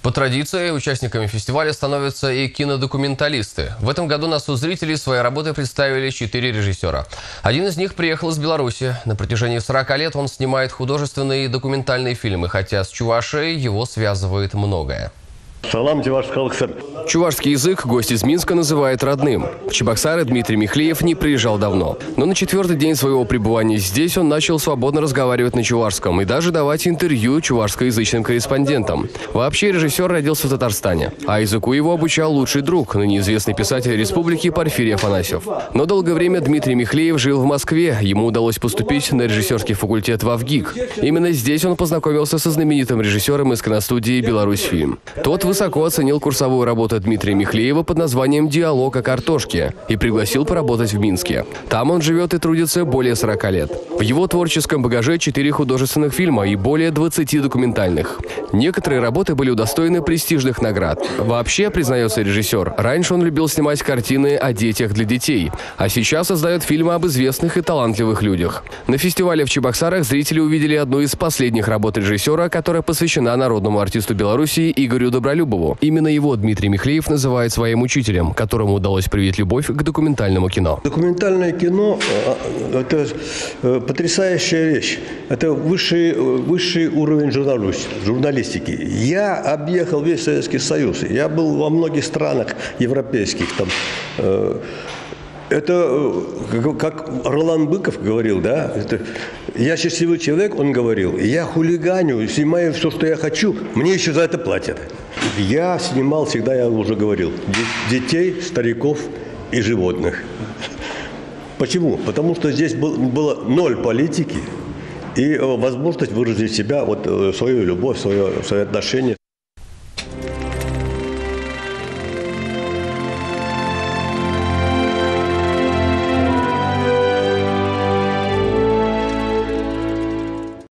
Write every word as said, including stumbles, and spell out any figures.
По традиции, участниками фестиваля становятся и кинодокументалисты. В этом году на суд зрителей свои работы представили четыре режиссера. Один из них приехал из Беларуси. На протяжении сорока лет он снимает художественные и документальные фильмы, хотя с Чувашией его связывает многое. Салам, Чувашский. Чувашский язык гость из Минска называет родным. В Чебоксары Дмитрий Михлеев не приезжал давно. Но на четвертый день своего пребывания здесь он начал свободно разговаривать на чувашском и даже давать интервью чувашскоязычным корреспондентам. Вообще режиссер родился в Татарстане, а языку его обучал лучший друг, ныне известный писатель республики Порфирий Афанасьев. Но долгое время Дмитрий Михлеев жил в Москве. Ему удалось поступить на режиссерский факультет в ВГИК. Именно здесь он познакомился со знаменитым режиссером из киностудии «Беларусьфильм». Тот высоко оценил курсовую работу Дмитрия Михлеева под названием «Диалог о картошке» и пригласил поработать в Минске. Там он живет и трудится более сорока лет. В его творческом багаже четыре художественных фильма и более двадцати документальных. Некоторые работы были удостоены престижных наград. Вообще, признается режиссер, раньше он любил снимать картины о детях для детей, а сейчас создает фильмы об известных и талантливых людях. На фестивале в Чебоксарах зрители увидели одну из последних работ режиссера, которая посвящена народному артисту Белоруссии Игорю Добролюбову. Именно его Дмитрий Михлеев называет своим учителем, которому удалось привить любовь к документальному кино. Документальное кино – это потрясающая вещь. Это высший, высший уровень журналистики. Я объехал весь Советский Союз. Я был во многих странах европейских. Там, это, как Ролан Быков говорил, да, это, я счастливый человек, он говорил, я хулиганю, снимаю все, что я хочу, мне еще за это платят. Я снимал всегда, я уже говорил, детей, стариков и животных. Почему? Потому что здесь был, было ноль политики и возможность выразить себя, вот, свою любовь, свое, свое отношение.